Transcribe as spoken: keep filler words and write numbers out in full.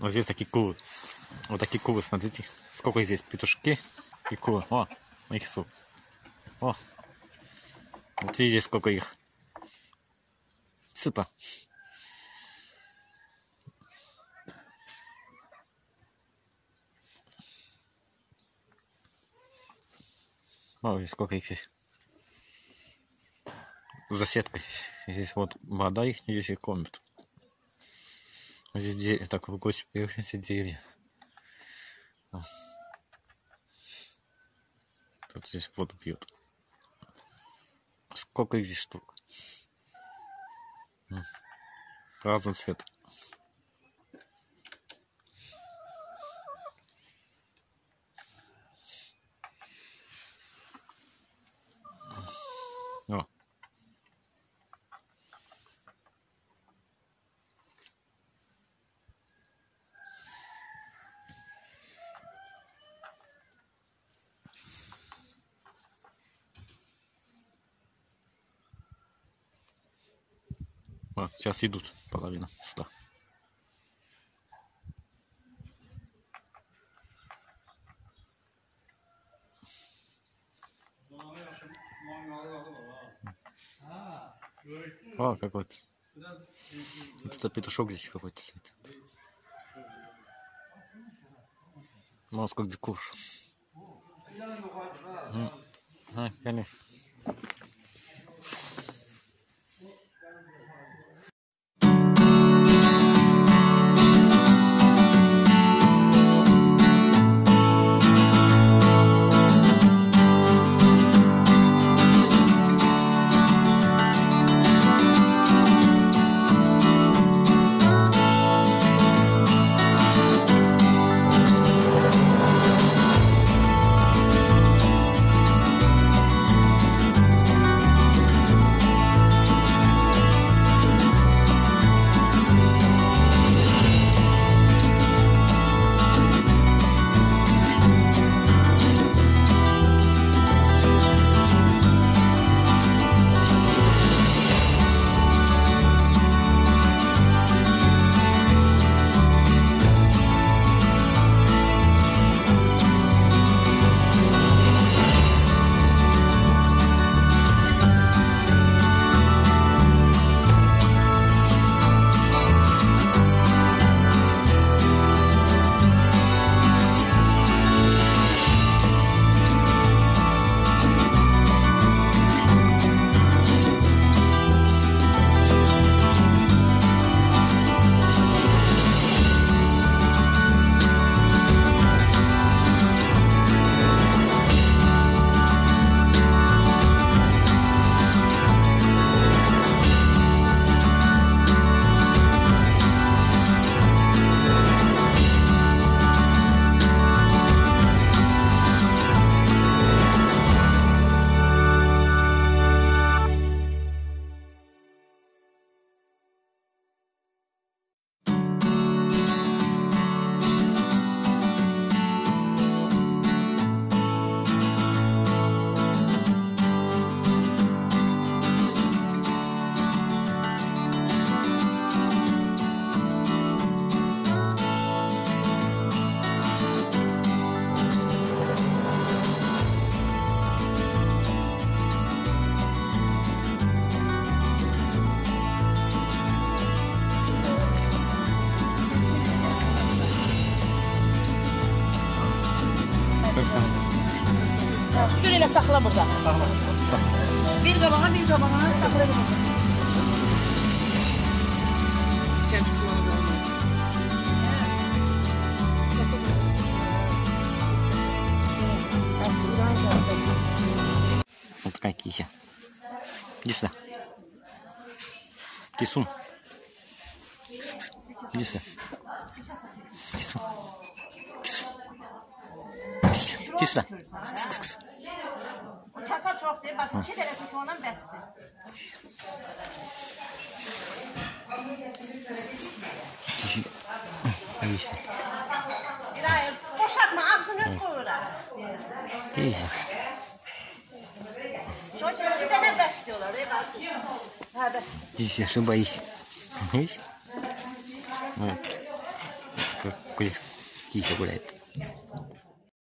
Вот здесь такие куры. Вот такие куры, смотрите. Сколько здесь петушки и куры. О, их суп. О. Вот здесь сколько их. Супа. Ой, сколько их здесь. За сеткой. Здесь вот вода их, здесь их кормят. Здесь деревья, так в гости появляются деревья. Тут здесь воду пьют. Сколько их здесь штук? Разный цвет. О. О, сейчас идут половина сюда. О, какой-то. Это петушок здесь какой-то стоит. Ну, сколько куш. А, конечно. Sürüyle sakla burada. Sakla. Bir kabağa bir kabağa sakla gidesin. Genç kullanıcı. Вот такая кися. Иди сюда. Кисун. Иди сюда. Кисун. Кисун. Иди сюда. Kasa çok değil, bak iki tane tutmanın besti. İlahi, boşaltma, ağzını koyuyorlar. İyi. Çok iki tane besliyorlar. Здесь ошибаюсь. Видишь? Вот. Какой здесь шоколад.